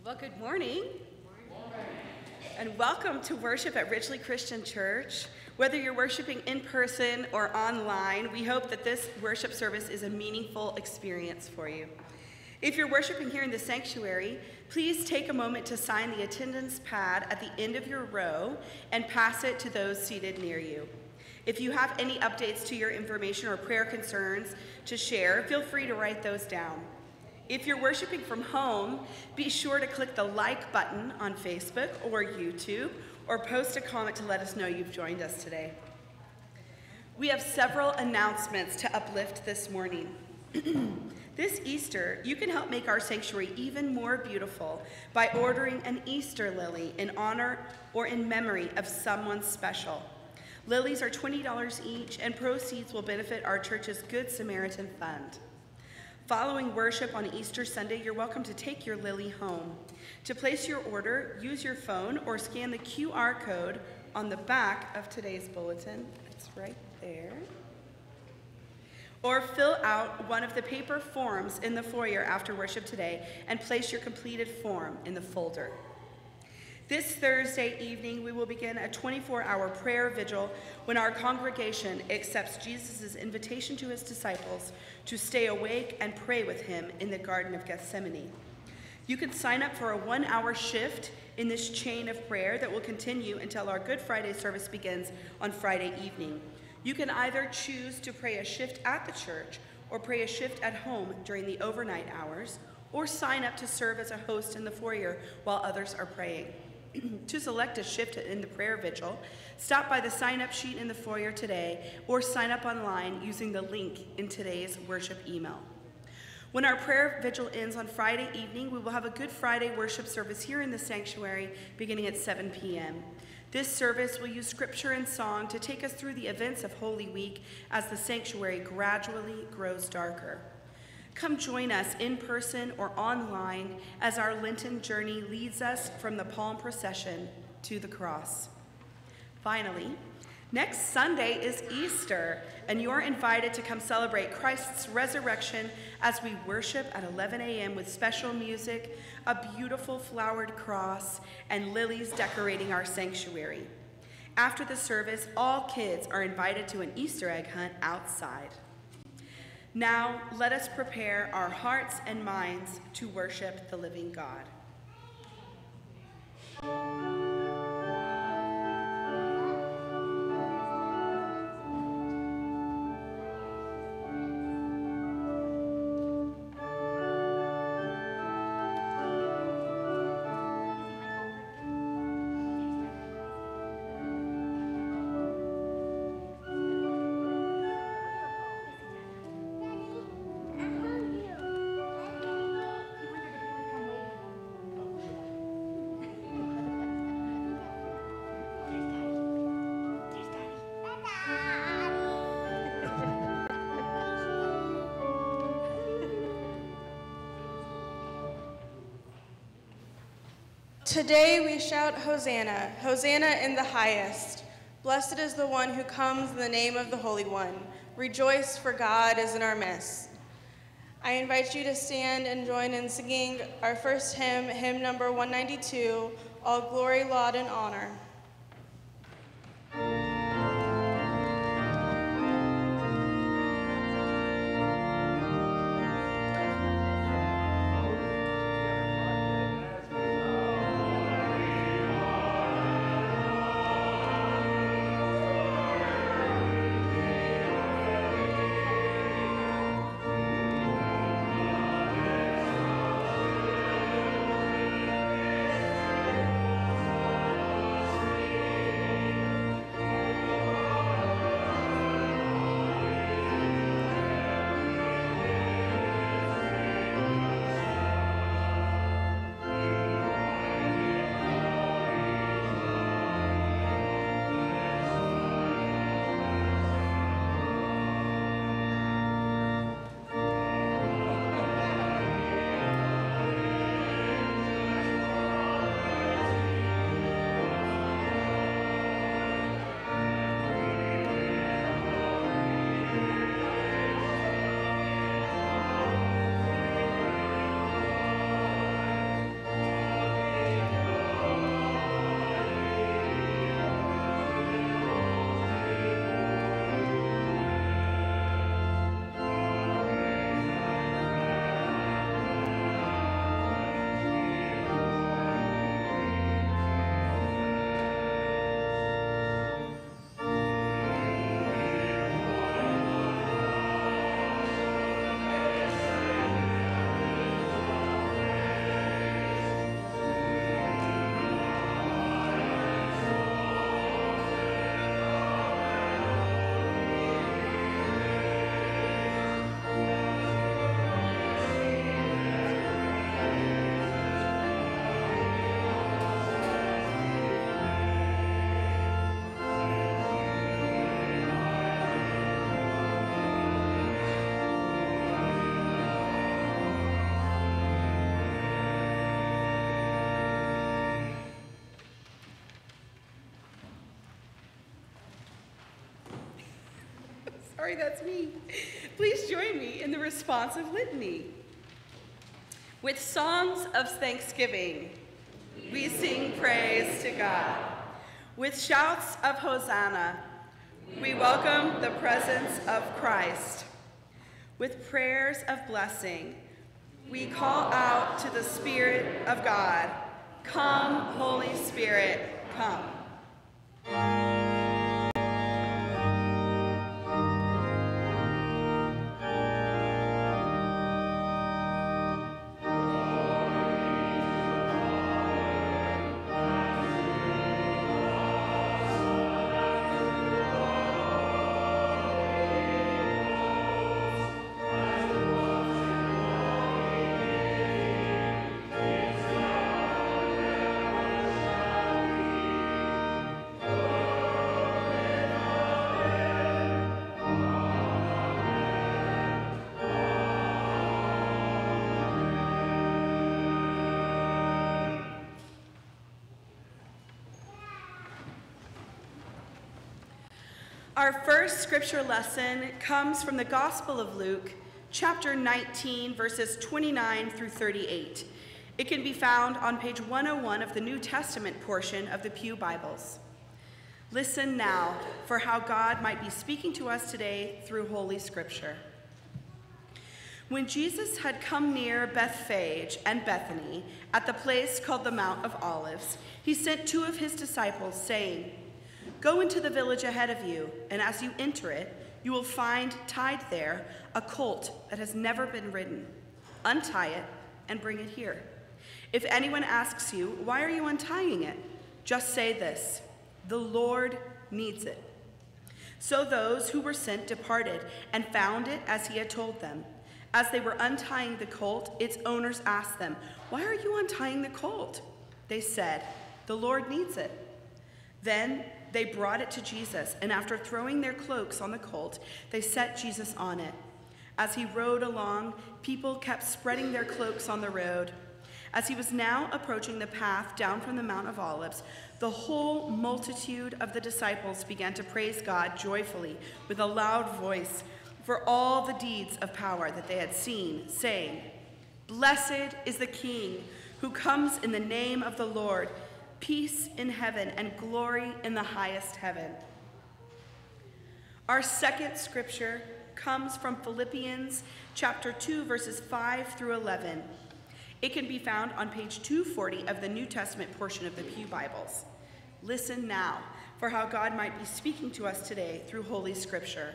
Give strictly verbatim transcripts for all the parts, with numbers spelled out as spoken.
Well, good morning. Good morning. And welcome to worship at Ridgely Christian Church. Whether you're worshiping in person or online, we hope that this worship service is a meaningful experience for you. If you're worshiping here in the sanctuary, please take a moment to sign the attendance pad at the end of your row and pass it to those seated near you. If you have any updates to your information or prayer concerns to share, feel free to write those down. If you're worshiping from home, be sure to click the like button on Facebook or YouTube, or post a comment to let us know you've joined us today. We have several announcements to uplift this morning. This Easter, you can help make our sanctuary even more beautiful by ordering an Easter lily in honor or in memory of someone special. Lilies are twenty dollars each, and proceeds will benefit our church's Good Samaritan Fund. Following worship on Easter Sunday, you're welcome to take your lily home. To place your order, use your phone or scan the Q R code on the back of today's bulletin. It's right there. Or fill out one of the paper forms in the foyer after worship today and place your completed form in the folder. This Thursday evening, we will begin a twenty-four hour prayer vigil when our congregation accepts Jesus' invitation to his disciples to stay awake and pray with him in the Garden of Gethsemane. You can sign up for a one hour shift in this chain of prayer that will continue until our Good Friday service begins on Friday evening. You can either choose to pray a shift at the church or pray a shift at home during the overnight hours, or sign up to serve as a host in the foyer while others are praying. To select a shift in the prayer vigil, stop by the sign-up sheet in the foyer today or sign up online using the link in today's worship email. When our prayer vigil ends on Friday evening, we will have a Good Friday worship service here in the sanctuary beginning at seven p m This service will use scripture and song to take us through the events of Holy Week as the sanctuary gradually grows darker. Come join us in person or online as our Lenten journey leads us from the Palm Procession to the cross. Finally, next Sunday is Easter, and you're invited to come celebrate Christ's resurrection as we worship at eleven a m with special music, a beautiful flowered cross, and lilies decorating our sanctuary. After the service, all kids are invited to an Easter egg hunt outside. Now, let us prepare our hearts and minds to worship the living God. Today we shout Hosanna, Hosanna in the highest. Blessed is the one who comes in the name of the Holy One. Rejoice, for God is in our midst. I invite you to stand and join in singing our first hymn, hymn number one ninety-two, All Glory, Laud, and Honor. Thank you. Sorry, that's me. Please join me in the responsive litany. With songs of thanksgiving, we sing praise to God. With shouts of Hosanna, we welcome the presence of Christ. With prayers of blessing, we call out to the Spirit of God. Come, Holy Spirit, come. Our first scripture lesson comes from the Gospel of Luke, chapter nineteen, verses twenty-nine through thirty-eight. It can be found on page one oh one of the New Testament portion of the Pew Bibles. Listen now for how God might be speaking to us today through Holy Scripture. When Jesus had come near Bethphage and Bethany, at the place called the Mount of Olives, he sent two of his disciples, saying, "Go into the village ahead of you, and as you enter it, you will find tied there a colt that has never been ridden. Untie it and bring it here. If anyone asks you, 'Why are you untying it?' just say this, 'The Lord needs it.'" So those who were sent departed and found it as he had told them. As they were untying the colt, its owners asked them, "Why are you untying the colt?" They said, "The Lord needs it." Then they brought it to Jesus, and after throwing their cloaks on the colt, they set Jesus on it. As he rode along, people kept spreading their cloaks on the road. As he was now approaching the path down from the Mount of Olives, the whole multitude of the disciples began to praise God joyfully with a loud voice for all the deeds of power that they had seen, saying, "Blessed is the King who comes in the name of the Lord, peace in heaven and glory in the highest heaven." Our second scripture comes from Philippians chapter two, verses five through eleven. It can be found on page two forty of the New Testament portion of the Pew Bibles. Listen now for how God might be speaking to us today through Holy Scripture.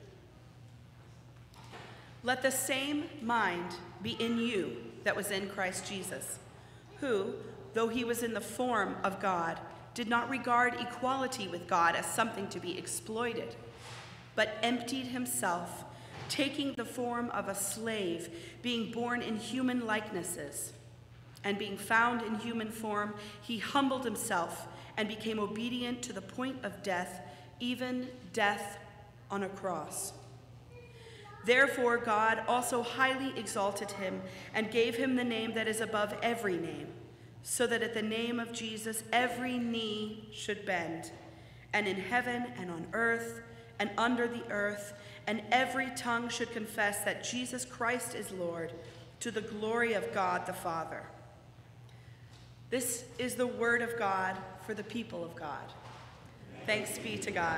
"Let the same mind be in you that was in Christ Jesus, who, though he was in the form of God, did not regard equality with God as something to be exploited, but emptied himself, taking the form of a slave, being born in human likenesses. And being found in human form, he humbled himself and became obedient to the point of death, even death on a cross. Therefore God also highly exalted him and gave him the name that is above every name, so that at the name of Jesus every knee should bend, and in heaven and on earth and under the earth, and every tongue should confess that Jesus Christ is Lord, to the glory of God the Father." This is the word of God for the people of God. Thanks be to God.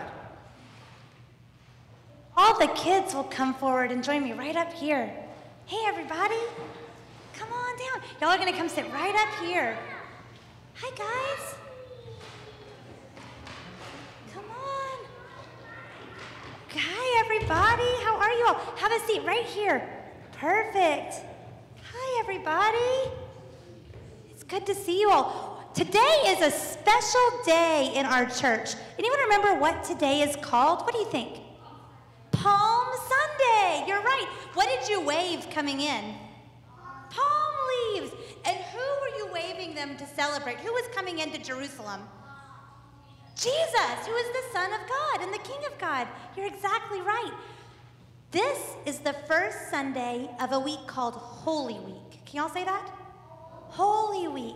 All the kids will come forward and join me right up here. Hey, everybody. Come on down. Y'all are going to come sit right up here. Hi, guys. Come on. Hi, everybody. How are you all? Have a seat right here. Perfect. Hi, everybody. It's good to see you all. Today is a special day in our church. Anyone remember what today is called? What do you think? Palm Sunday. You're right. What did you wave coming in? Palm leaves. And who were you waving them to celebrate? Who was coming into Jerusalem? Jesus, who is the Son of God and the King of God. You're exactly right. This is the first Sunday of a week called Holy Week. Can y'all say that? Holy Week.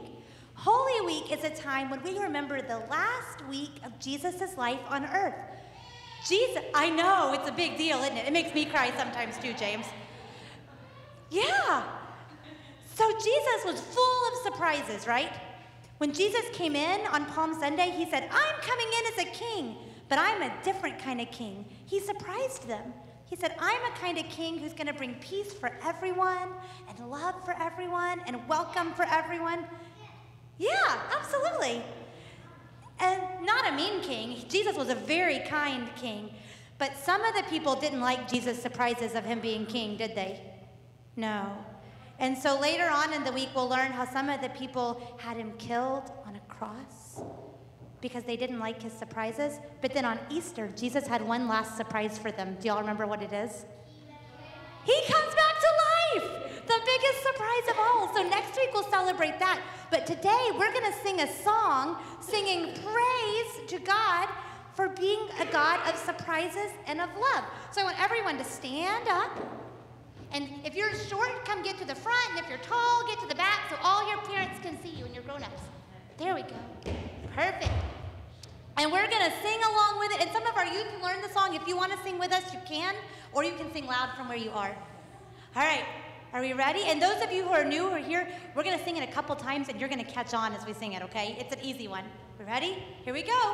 Holy Week is a time when we remember the last week of Jesus' life on earth. Jesus, I know, it's a big deal, isn't it? It makes me cry sometimes too, James. Yeah. So Jesus was full of surprises, right? When Jesus came in on Palm Sunday, he said, I'm coming in as a king, but I'm a different kind of king. He surprised them. He said, I'm a kind of king who's going to bring peace for everyone and love for everyone and welcome for everyone. Yeah, absolutely. And not a mean king. Jesus was a very kind king. But some of the people didn't like Jesus' surprises of him being king, did they? No. And so later on in the week, we'll learn how some of the people had him killed on a cross because they didn't like his surprises. But then on Easter, Jesus had one last surprise for them. Do y'all remember what it is? He comes back to life! The biggest surprise of all. So next week we'll celebrate that. But today we're going to sing a song singing praise to God for being a God of surprises and of love. So I want everyone to stand up. And if you're short, come get to the front. And if you're tall, get to the back so all your parents can see you and your grown-ups. There we go. Perfect. And we're going to sing along with it. And some of our youth learn the song. If you want to sing with us, you can. Or you can sing loud from where you are. All right. Are we ready? And those of you who are new or here, we're going to sing it a couple times, and you're going to catch on as we sing it, okay? It's an easy one. We ready? Here we go.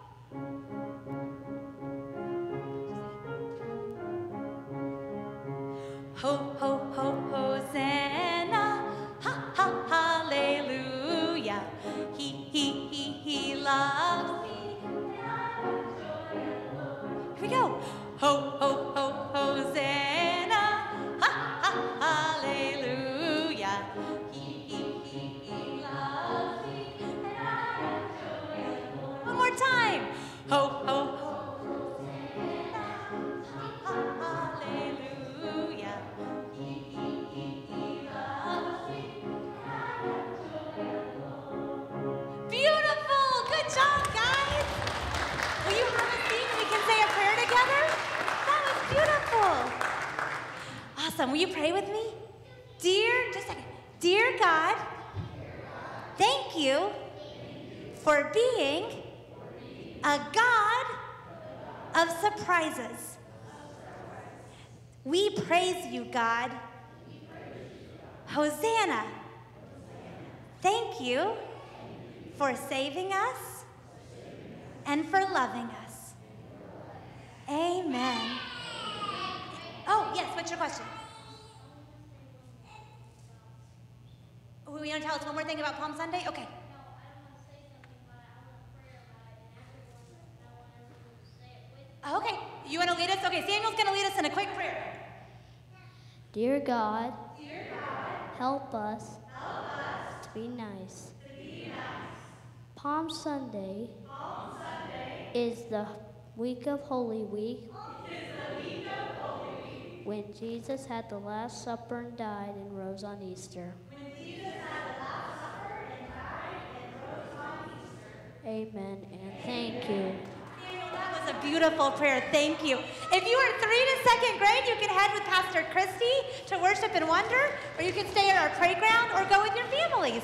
Ho, ho, ho, Hosanna, ha, ha, hallelujah. He, he, he, he loves me. Here we go. Ho, ho, ho, Hosanna, ha, ha, hallelujah. He, he, he, he loves me, and I am joyful. One more time. Ho, ho, ho. Awesome. Will you pray with me? Dear, just a second. Dear God, thank you for being a God of surprises. We praise you, God. Hosanna. Thank you for saving us and for loving us. Amen. Oh, yes, what's your question? Oh, you want to tell us one more thing about Palm Sunday? Okay. Okay, you want to lead us? Okay, Samuel's going to lead us in a quick prayer. Dear God, Dear God, help us, help us to be nice. to be nice. Palm Sunday, Palm Sunday is the week of Holy Week, is the week of Holy Week. when Jesus had the Last Supper and died and rose on Easter. When Jesus had the Last Supper and died and rose on Easter. Amen, and thank you. Samuel, that was a beautiful prayer. Thank you. If you are three to second grade, you can head with Pastor Christy to worship and wonder, or you can stay at our playground or go with your families.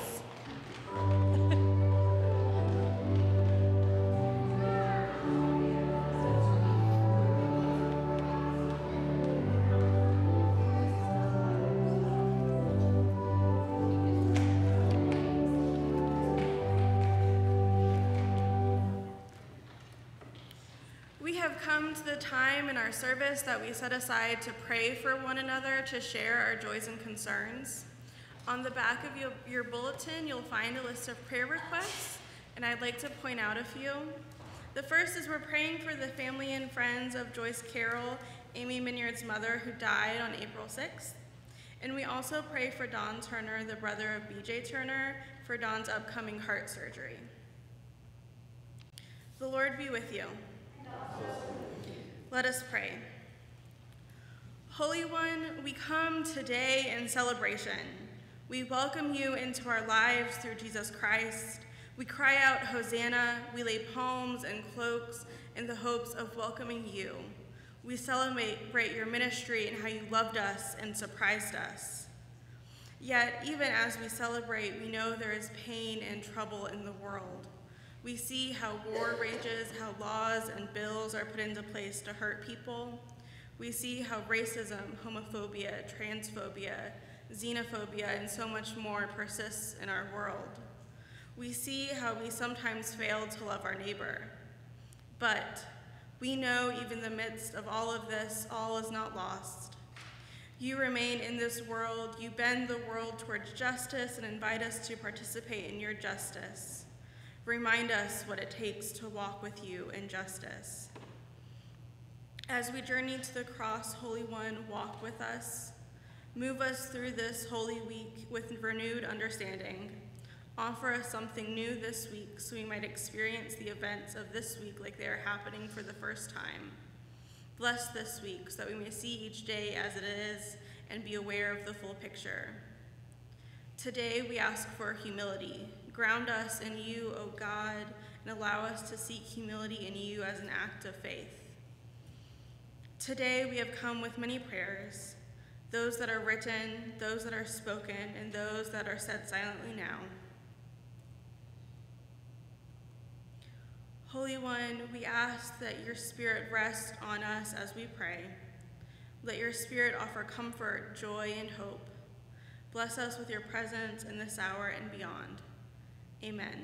We have come to the time in our service that we set aside to pray for one another, to share our joys and concerns. On the back of your, your bulletin, you'll find a list of prayer requests, and I'd like to point out a few. The first is we're praying for the family and friends of Joyce Carroll, Amy Minyard's mother, who died on April sixth. And we also pray for Don Turner, the brother of B J Turner, for Don's upcoming heart surgery. The Lord be with you. Let us pray. Holy One, we come today in celebration. We welcome you into our lives through Jesus Christ. We cry out, Hosanna. We lay palms and cloaks in the hopes of welcoming you. We celebrate your ministry and how you loved us and surprised us. Yet, even as we celebrate, we know there is pain and trouble in the world. We see how war rages, how laws and bills are put into place to hurt people. We see how racism, homophobia, transphobia, xenophobia, and so much more persists in our world. We see how we sometimes fail to love our neighbor. But we know even in the midst of all of this, all is not lost. You remain in this world, you bend the world towards justice and invite us to participate in your justice. Remind us what it takes to walk with you in justice. As we journey to the cross, Holy One, walk with us. Move us through this Holy Week with renewed understanding. Offer us something new this week so we might experience the events of this week like they are happening for the first time. Bless this week so that we may see each day as it is and be aware of the full picture. Today we ask for humility. Ground us in you, O God, and allow us to seek humility in you as an act of faith. Today we have come with many prayers, those that are written, those that are spoken, and those that are said silently now. Holy One, we ask that your Spirit rest on us as we pray. Let your Spirit offer comfort, joy, and hope. Bless us with your presence in this hour and beyond. Amen.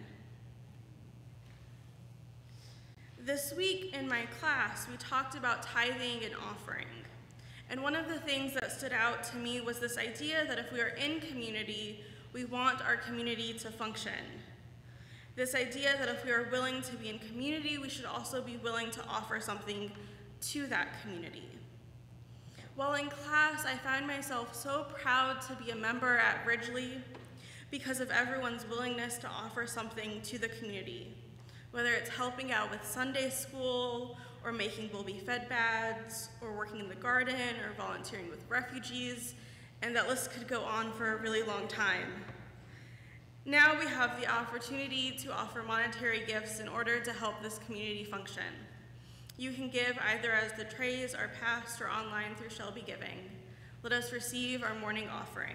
This week in my class, we talked about tithing and offering. And one of the things that stood out to me was this idea that if we are in community, we want our community to function. This idea that if we are willing to be in community, we should also be willing to offer something to that community. While in class, I found myself so proud to be a member at Ridgely because of everyone's willingness to offer something to the community, whether it's helping out with Sunday school, or making Will Be Fed bags, or working in the garden, or volunteering with refugees, and that list could go on for a really long time. Now we have the opportunity to offer monetary gifts in order to help this community function. You can give either as the trays are passed or online through Shelby Giving. Let us receive our morning offering.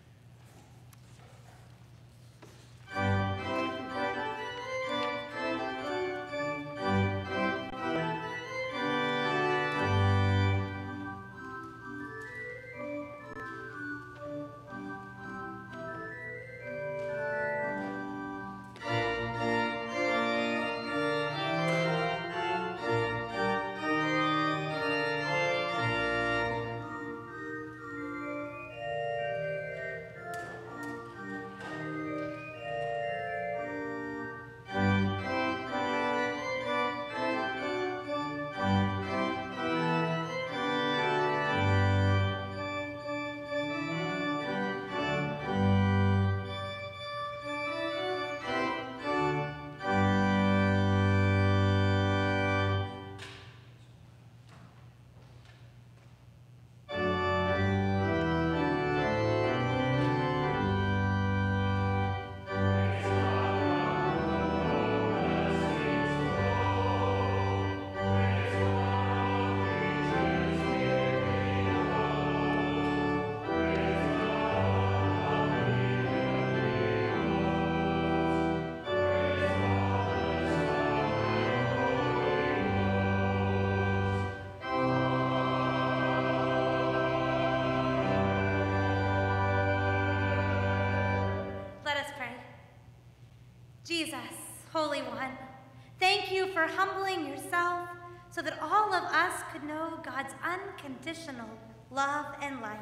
Jesus, Holy One, thank you for humbling yourself so that all of us could know God's unconditional love and life.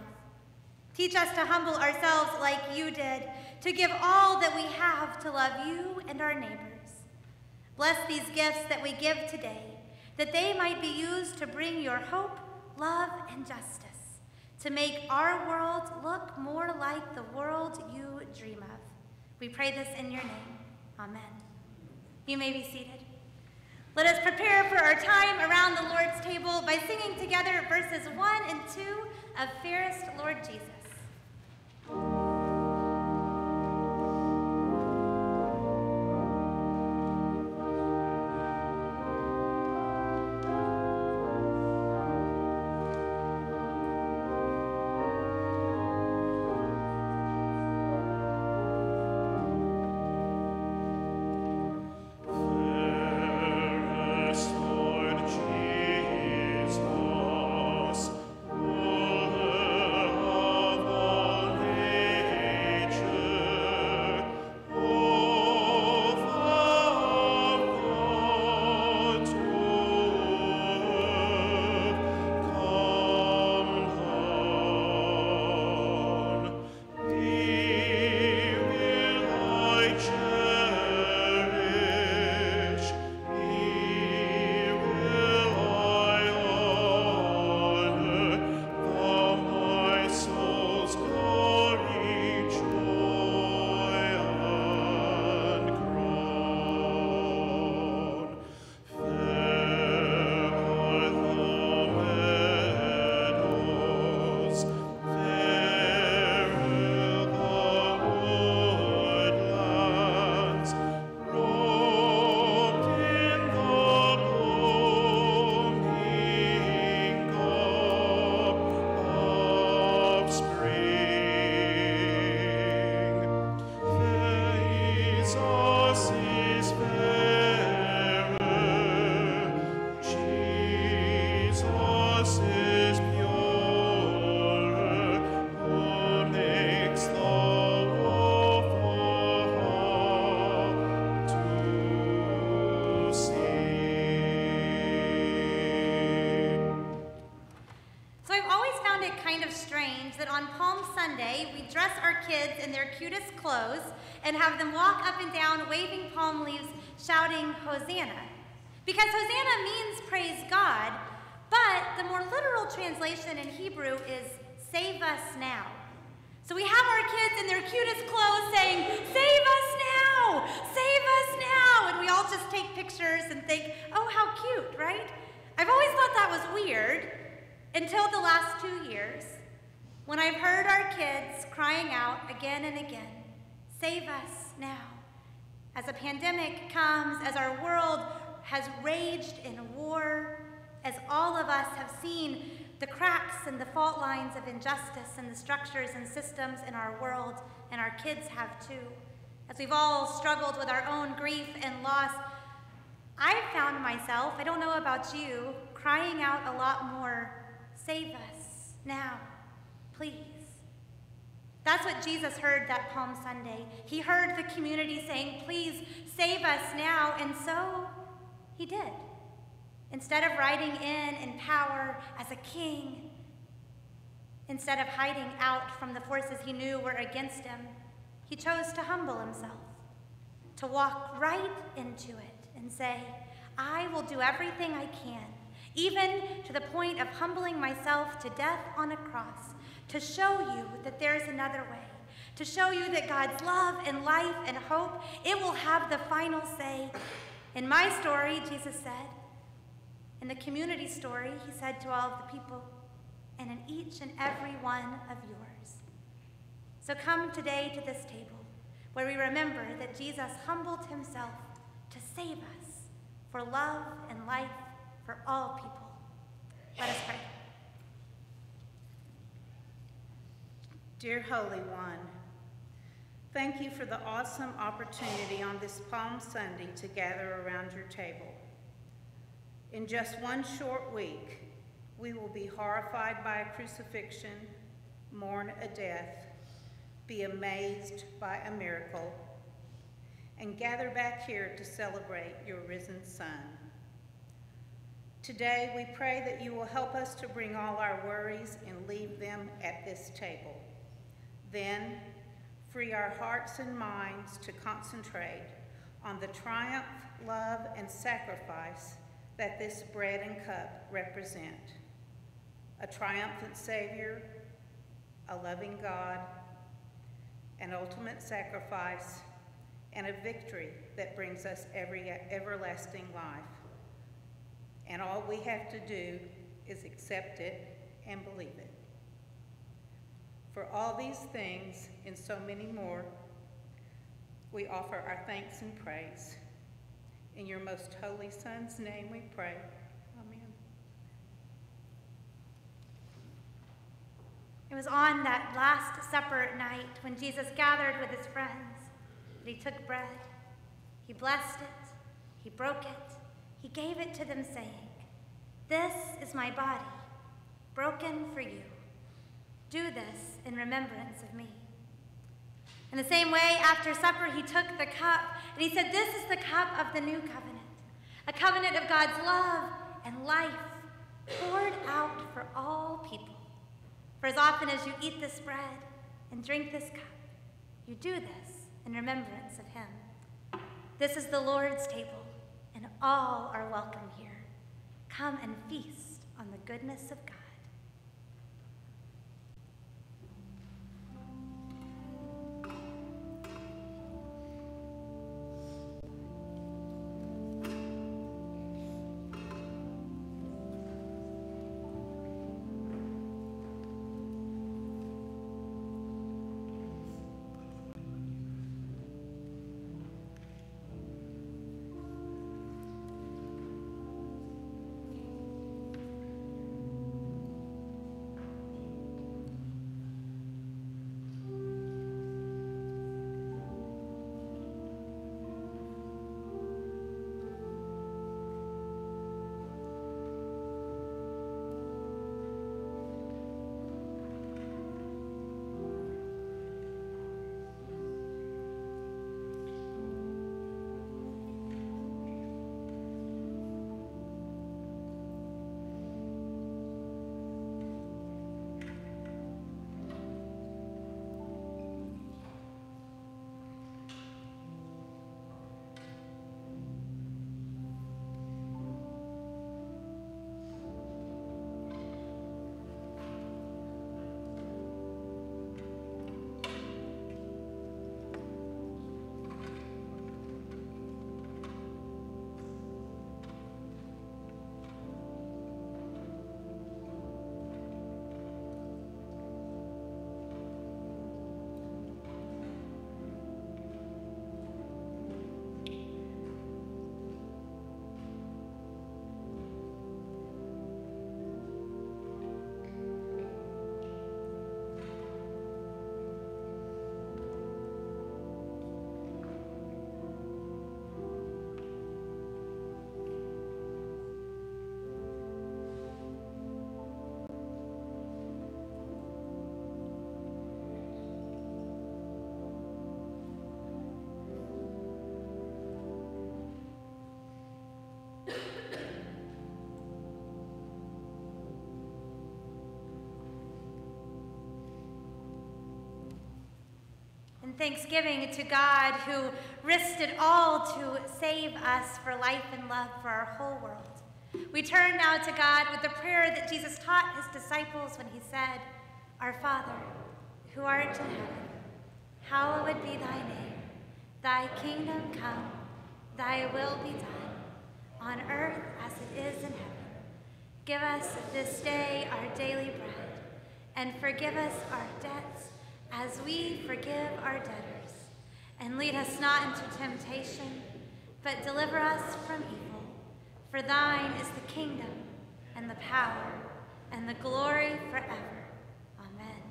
Teach us to humble ourselves like you did, to give all that we have to love you and our neighbors. Bless these gifts that we give today, that they might be used to bring your hope, love, and justice, to make our world look more like the world you dream of. We pray this in your name. Amen. You may be seated. Let us prepare for our time around the Lord's table by singing together verses one and two of Fairest Lord Jesus. Thank kids in their cutest clothes and have them walk up and down waving palm leaves, shouting Hosanna. Because Hosanna means praise God, but the more literal translation in Hebrew is save us now. So we have our kids in their cutest clothes saying, save us now, save us now. And we all just take pictures and think, oh, how cute, right? I've always thought that was weird until the last two years when I've heard our kids crying out again and again, save us now. As a pandemic comes, as our world has raged in war, as all of us have seen the cracks and the fault lines of injustice and the structures and systems in our world, and our kids have too. As we've all struggled with our own grief and loss, I've found myself, I don't know about you, crying out a lot more, save us now, please. That's what Jesus heard that Palm Sunday. He heard the community saying, please save us now, and so he did. Instead of riding in in power as a king, instead of hiding out from the forces he knew were against him, he chose to humble himself, to walk right into it and say, I will do everything I can, even to the point of humbling myself to death on a cross, to show you that there's another way, to show you that God's love and life and hope, it will have the final say. In my story, Jesus said, in the community story, he said to all of the people, and in each and every one of yours. So come today to this table where we remember that Jesus humbled himself to save us for love and life for all people. Let us pray. Dear Holy One, thank you for the awesome opportunity on this Palm Sunday to gather around your table. In just one short week, we will be horrified by a crucifixion, mourn a death, be amazed by a miracle, and gather back here to celebrate your risen Son. Today, we pray that you will help us to bring all our worries and leave them at this table. Then, free our hearts and minds to concentrate on the triumph, love, and sacrifice that this bread and cup represent. A triumphant Savior, a loving God, an ultimate sacrifice, and a victory that brings us every everlasting life. And all we have to do is accept it and believe it. For all these things and so many more, we offer our thanks and praise. In your most holy Son's name we pray. Amen. It was on that Last Supper night when Jesus gathered with his friends that he took bread, he blessed it, he broke it, he gave it to them saying, this is my body, broken for you. Do this in remembrance of me. In the same way, after supper, he took the cup, and he said, this is the cup of the new covenant, a covenant of God's love and life poured out for all people. For as often as you eat this bread and drink this cup, you do this in remembrance of him. This is the Lord's table, and all are welcome here. Come and feast on the goodness of God. thanksgiving to God who risked it all to save us for life and love for our whole world. We turn now to God with the prayer that Jesus taught his disciples when he said, "Our Father, who art in heaven, hallowed be thy name. Thy kingdom come, thy will be done, on earth as it is in heaven. Give us this day our daily bread, and forgive us our debts as we forgive our debtors. And lead us not into temptation, but deliver us from evil. For thine is the kingdom, and the power, and the glory forever. Amen."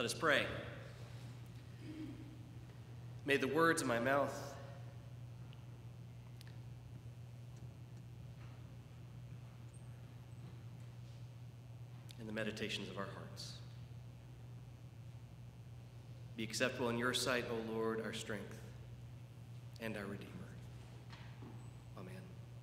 Let us pray. May the words of my mouth and the meditations of our hearts be acceptable in your sight, O Lord, our strength and our Redeemer. Amen.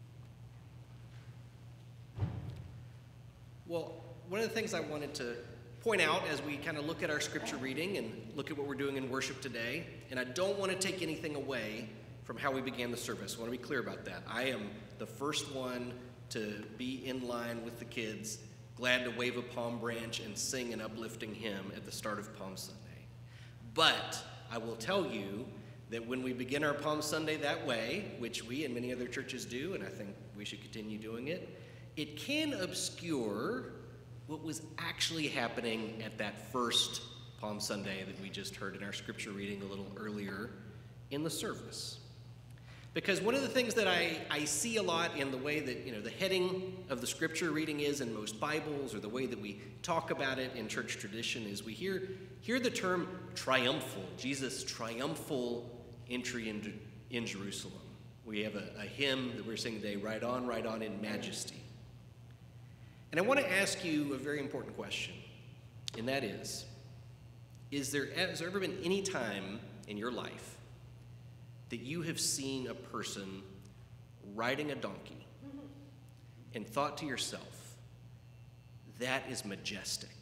Well, one of the things I wanted to point out as we kind of look at our scripture reading and look at what we're doing in worship today, and I don't want to take anything away from how we began the service. I want to be clear about that. I am the first one to be in line with the kids, glad to wave a palm branch and sing an uplifting hymn at the start of Palm Sunday. But I will tell you that when we begin our Palm Sunday that way, which we and many other churches do, and I think we should continue doing it, it can obscure what was actually happening at that first Palm Sunday that we just heard in our scripture reading a little earlier in the service. Because one of the things that I, I see a lot in the way that, you know, the heading of the scripture reading is in most Bibles, or the way that we talk about it in church tradition, is we hear, hear the term triumphal, Jesus' triumphal entry into in Jerusalem. We have a, a hymn that we're singing today, Ride On, Ride On in Majesty. And I want to ask you a very important question, and that is, is there, has there ever been any time in your life that you have seen a person riding a donkey and thought to yourself, that is majestic?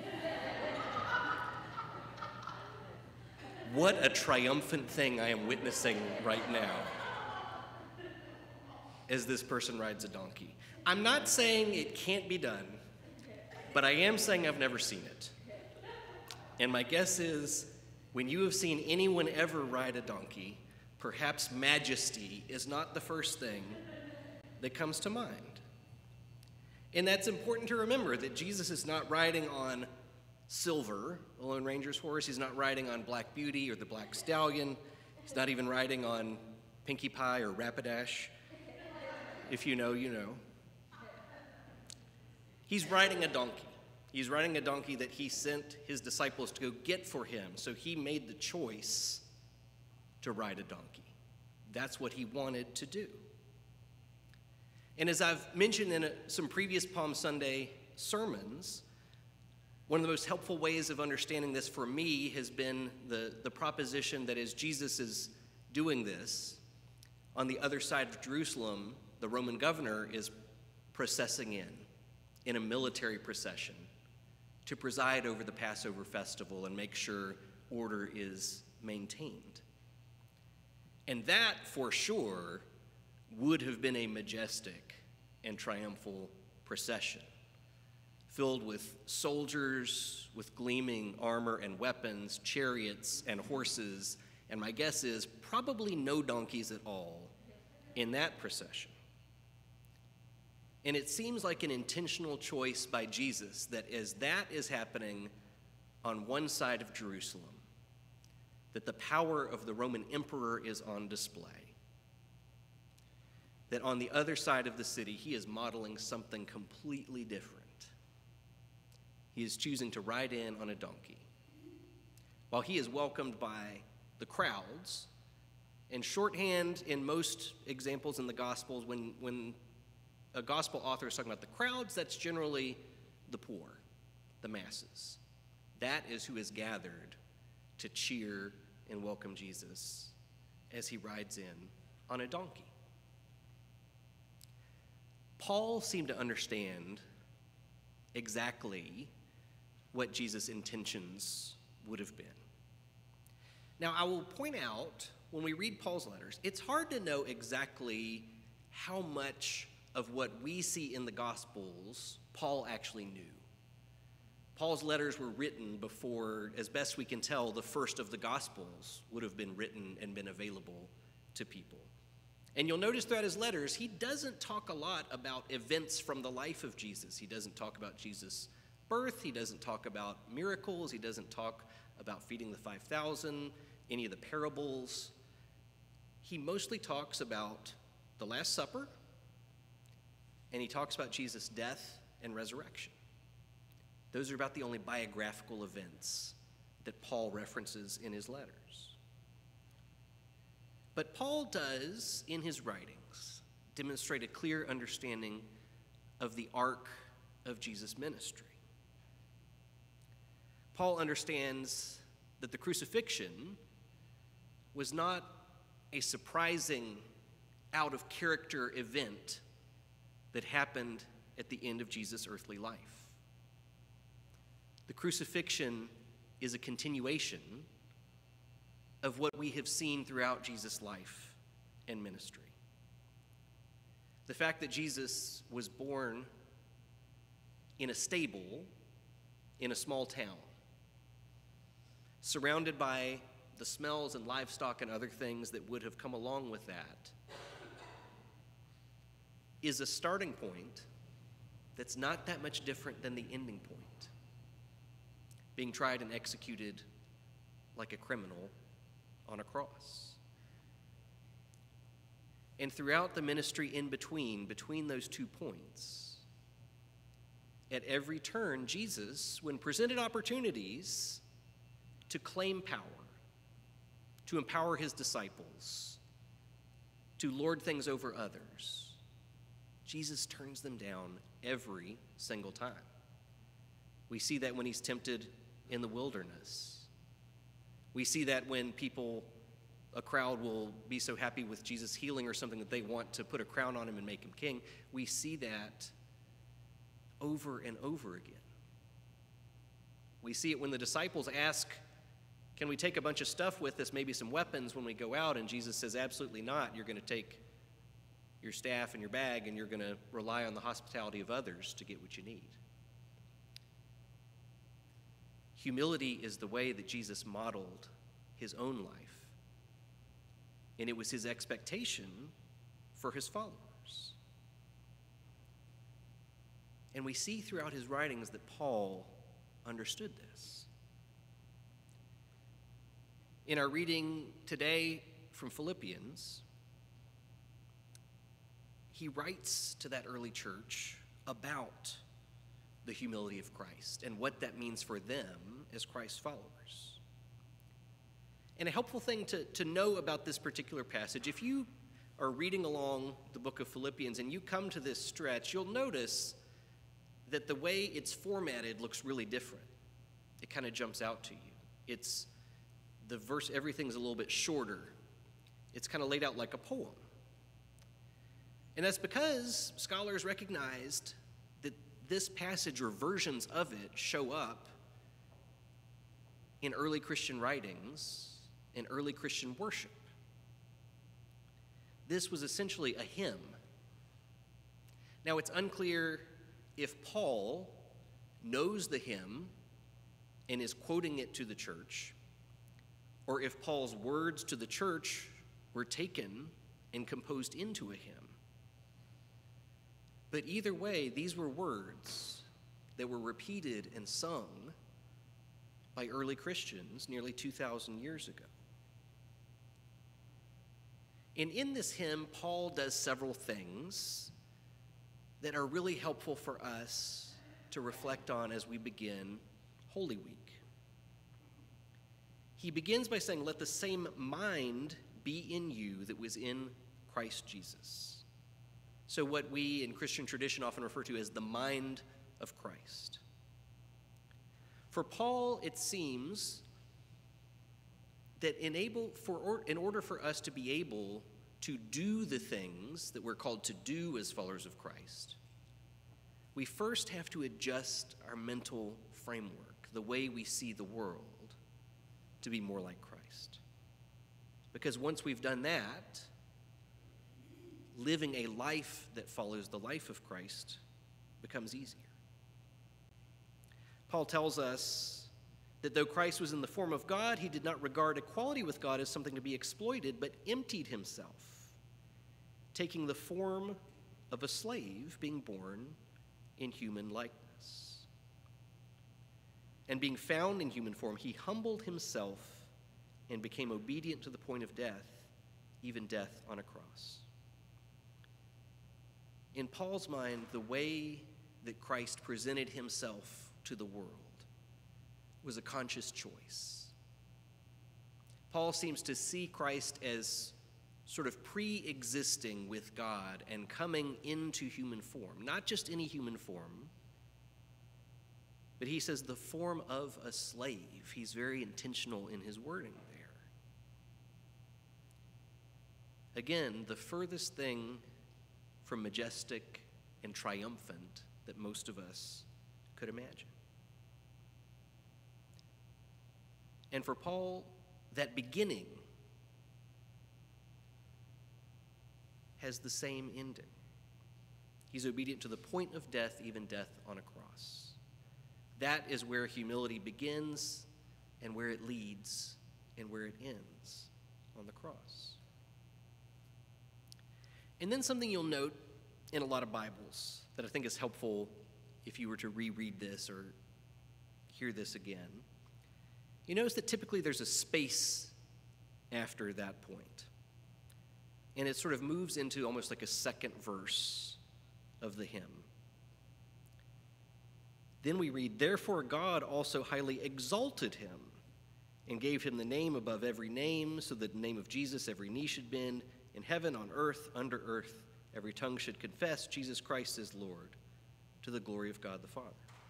What a triumphant thing I am witnessing right now as this person rides a donkey. I'm not saying it can't be done, but I am saying I've never seen it. And my guess is, when you have seen anyone ever ride a donkey, perhaps majesty is not the first thing that comes to mind. And that's important to remember, that Jesus is not riding on Silver, the Lone Ranger's horse. He's not riding on Black Beauty or the Black Stallion. He's not even riding on Pinkie Pie or Rapidash. If you know, you know. He's riding a donkey. He's riding a donkey that he sent his disciples to go get for him. So he made the choice to ride a donkey. That's what he wanted to do. And as I've mentioned in a, some previous Palm Sunday sermons, one of the most helpful ways of understanding this for me has been the, the proposition that as Jesus is doing this, on the other side of Jerusalem, the Roman governor is processing in, in a military procession, to preside over the Passover festival and make sure order is maintained. And that, for sure, would have been a majestic and triumphal procession, filled with soldiers with gleaming armor and weapons, chariots and horses, and my guess is probably no donkeys at all in that procession. And it seems like an intentional choice by Jesus that as that is happening on one side of Jerusalem, that the power of the Roman emperor is on display. That on the other side of the city, he is modeling something completely different. He is choosing to ride in on a donkey, while he is welcomed by the crowds. And shorthand in most examples in the Gospels, when, when a Gospel author is talking about the crowds, that's generally the poor, the masses. That is who is gathered to cheer and welcome Jesus as he rides in on a donkey. Paul seemed to understand exactly what Jesus' intentions would have been. Now, I will point out, when we read Paul's letters, it's hard to know exactly how much of what we see in the Gospels Paul actually knew. Paul's letters were written before, as best we can tell, the first of the Gospels would have been written and been available to people. And you'll notice throughout his letters, he doesn't talk a lot about events from the life of Jesus. He doesn't talk about Jesus' birth. He doesn't talk about miracles. He doesn't talk about feeding the five thousand, any of the parables. He mostly talks about the Last Supper, and he talks about Jesus' death and resurrection. Those are about the only biographical events that Paul references in his letters. But Paul does, in his writings, demonstrate a clear understanding of the arc of Jesus' ministry. Paul understands that the crucifixion was not a surprising, out-of-character event that happened at the end of Jesus' earthly life. The crucifixion is a continuation of what we have seen throughout Jesus' life and ministry. The fact that Jesus was born in a stable in a small town, surrounded by the smells and livestock and other things that would have come along with that, is a starting point that's not that much different than the ending point. Being tried and executed like a criminal on a cross. And throughout the ministry in between, between those two points, at every turn, Jesus, when presented opportunities to claim power, to empower his disciples, to lord things over others, Jesus turns them down every single time. We see that when he's tempted in the wilderness. We see that when people, a crowd will be so happy with Jesus' healing or something that they want to put a crown on him and make him king. We see that over and over again. We see it when the disciples ask, can we take a bunch of stuff with us, maybe some weapons when we go out? And Jesus says, absolutely not. You're going to take your staff and your bag, and you're going to rely on the hospitality of others to get what you need. Humility is the way that Jesus modeled his own life, and it was his expectation for his followers. And we see throughout his writings that Paul understood this. In our reading today from Philippians, he writes to that early church about the humility of Christ and what that means for them as Christ's followers. And a helpful thing to, to know about this particular passage, if you are reading along the book of Philippians and you come to this stretch, you'll notice that the way it's formatted looks really different. It kind of jumps out to you. It's the verse, everything's a little bit shorter. It's kind of laid out like a poem. And that's because scholars recognized that this passage or versions of it show up in early Christian writings, in early Christian worship. This was essentially a hymn. Now, it's unclear if Paul knows the hymn and is quoting it to the church, or if Paul's words to the church were taken and composed into a hymn. But either way, these were words that were repeated and sung by early Christians nearly two thousand years ago. And in this hymn, Paul does several things that are really helpful for us to reflect on as we begin Holy Week. He begins by saying, let the same mind be in you that was in Christ Jesus. So what we in Christian tradition often refer to as the mind of Christ. For Paul, it seems that enable, for or, in order for us to be able to do the things that we're called to do as followers of Christ, we first have to adjust our mental framework, the way we see the world, to be more like Christ. Because once we've done that, living a life that follows the life of Christ becomes easier. Paul tells us that though Christ was in the form of God, he did not regard equality with God as something to be exploited, but emptied himself, taking the form of a slave, being born in human likeness. And being found in human form, he humbled himself and became obedient to the point of death, even death on a cross. In Paul's mind, the way that Christ presented himself to the world was a conscious choice. Paul seems to see Christ as sort of pre-existing with God and coming into human form, not just any human form, but he says the form of a slave. He's very intentional in his wording there. Again, the furthest thing from majestic and triumphant that most of us could imagine. And for Paul, that beginning has the same ending. He's obedient to the point of death, even death on a cross. That is where humility begins and where it leads and where it ends, on the cross. And then something you'll note in a lot of Bibles that I think is helpful if you were to reread this or hear this again. You notice that typically there's a space after that point. And it sort of moves into almost like a second verse of the hymn. Then we read, "Therefore God also highly exalted him and gave him the name above every name, so that in the name of Jesus every knee should bend, in heaven, on earth, under earth, every tongue should confess Jesus Christ is Lord, to the glory of God the Father."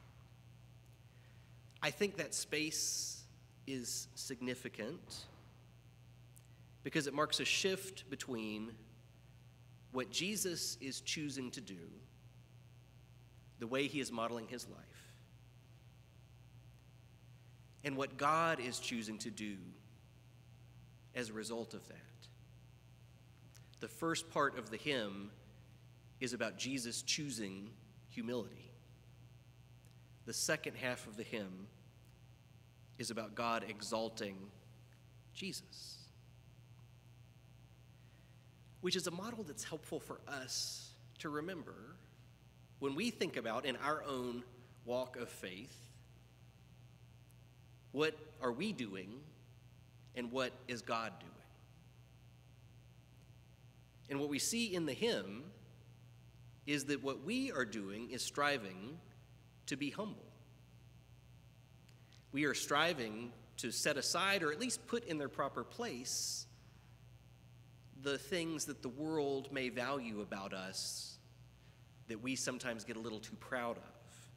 I think that space is significant because it marks a shift between what Jesus is choosing to do, the way he is modeling his life, and what God is choosing to do as a result of that. The first part of the hymn is about Jesus choosing humility. The second half of the hymn is about God exalting Jesus, which is a model that's helpful for us to remember when we think about, in our own walk of faith, what are we doing and what is God doing? And what we see in the hymn is that what we are doing is striving to be humble. We are striving to set aside, or at least put in their proper place, the things that the world may value about us that we sometimes get a little too proud of.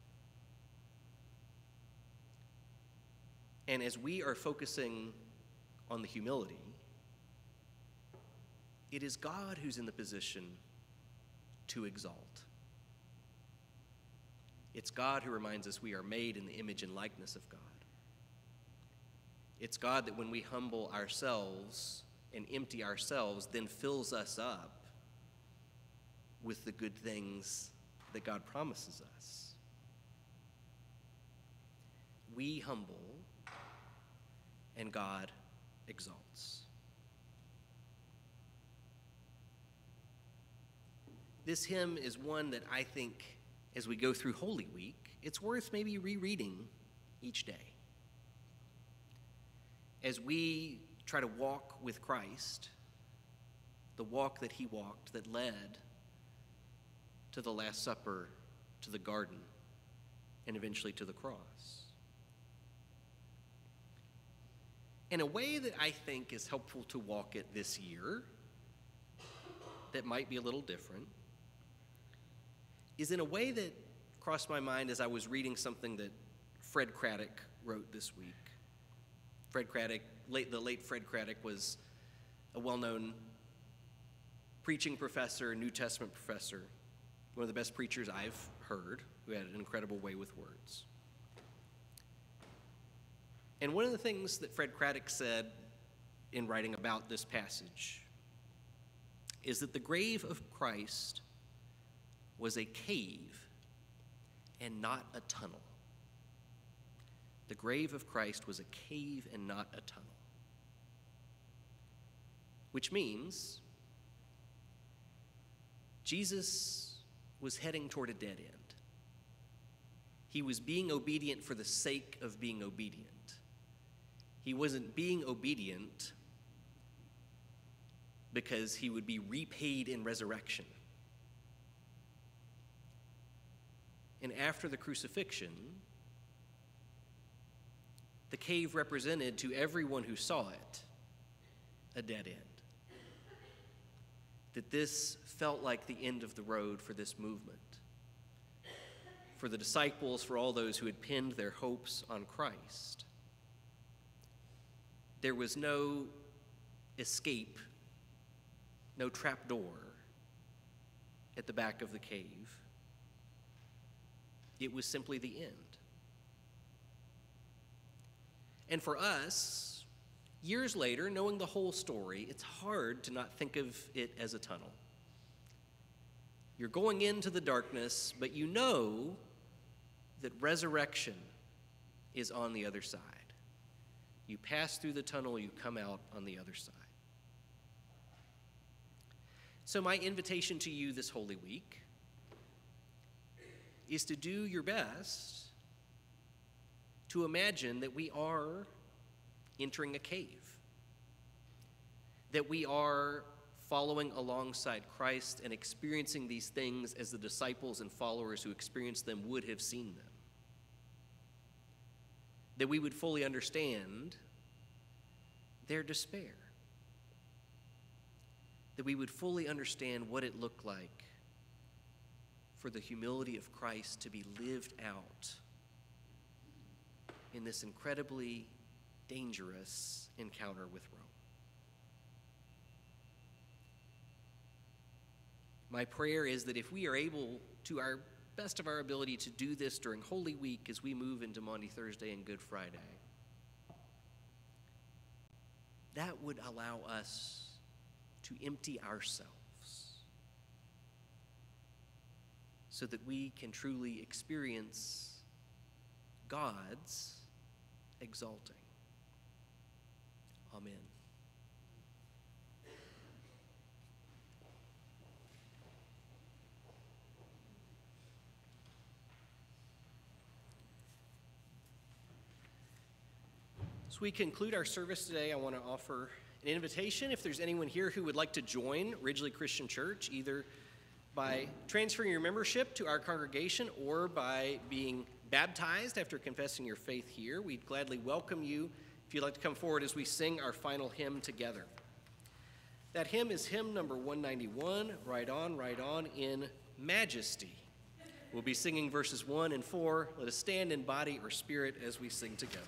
And as we are focusing on the humility, it is God who's in the position to exalt. It's God who reminds us we are made in the image and likeness of God. It's God that when we humble ourselves and empty ourselves, then fills us up with the good things that God promises us. We humble, and God exalts. This hymn is one that I think, as we go through Holy Week, it's worth maybe rereading each day. As we try to walk with Christ, the walk that he walked that led to the Last Supper, to the garden, and eventually to the cross. In a way that I think is helpful to walk it this year, that might be a little different, is in a way that crossed my mind as I was reading something that Fred Craddock wrote this week. Fred Craddock, late, the late Fred Craddock, was a well-known preaching professor, New Testament professor, one of the best preachers I've heard, who had an incredible way with words. And one of the things that Fred Craddock said in writing about this passage is that the grave of Christ was a cave and not a tunnel. The grave of Christ was a cave and not a tunnel. Which means Jesus was heading toward a dead end. He was being obedient for the sake of being obedient. He wasn't being obedient because he would be repaid in resurrection. And after the crucifixion, the cave represented to everyone who saw it a dead end. That this felt like the end of the road for this movement, for the disciples, for all those who had pinned their hopes on Christ. There was no escape, no trapdoor at the back of the cave. It was simply the end. And for us, years later, knowing the whole story, it's hard to not think of it as a tunnel. You're going into the darkness, but you know that resurrection is on the other side. You pass through the tunnel, you come out on the other side. So my invitation to you this Holy Week is to do your best to imagine that we are entering a cave, that we are following alongside Christ and experiencing these things as the disciples and followers who experienced them would have seen them. That we would fully understand their despair. That we would fully understand what it looked like for the humility of Christ to be lived out in this incredibly dangerous encounter with Rome. My prayer is that if we are able, to our best of our ability, to do this during Holy Week as we move into Maundy Thursday and Good Friday, that would allow us to empty ourselves so that we can truly experience God's exalting. Amen. As we conclude our service today, I want to offer an invitation. If there's anyone here who would like to join Ridgely Christian Church, either by transferring your membership to our congregation or by being baptized after confessing your faith here, we'd gladly welcome you if you'd like to come forward as we sing our final hymn together. That hymn is hymn number one ninety-one, Right On, Right On, in Majesty. We'll be singing verses one and four. Let us stand in body or spirit as we sing together.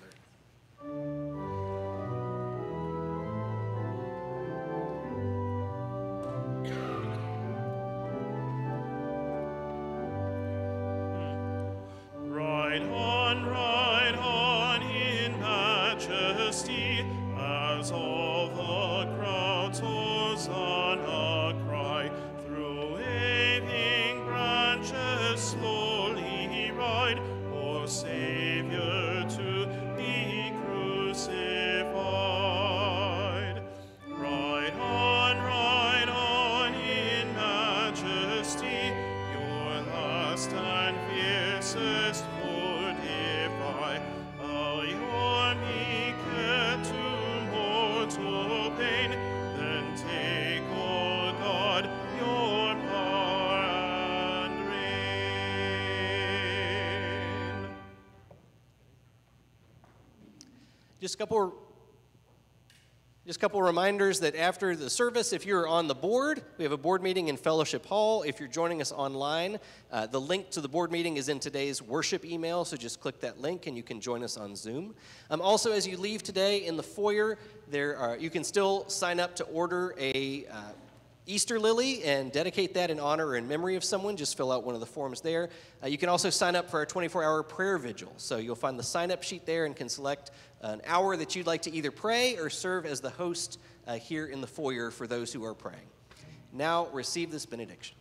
Just a couple, just a couple reminders that after the service, if you're on the board, we have a board meeting in Fellowship Hall. If you're joining us online, uh, the link to the board meeting is in today's worship email, so just click that link and you can join us on Zoom. Um, also, as you leave today in the foyer, there are, you can still sign up to order a uh, Easter lily and dedicate that in honor or in memory of someone. Just fill out one of the forms there. Uh, you can also sign up for our twenty-four hour prayer vigil. So you'll find the sign-up sheet there and can select an hour that you'd like to either pray or serve as the host uh, here in the foyer for those who are praying. Now receive this benediction.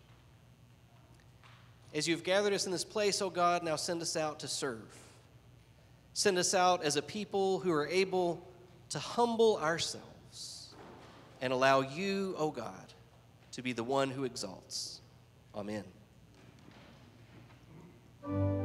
As you've gathered us in this place, O God, now send us out to serve. Send us out as a people who are able to humble ourselves and allow you, O God, to be the one who exalts. Amen.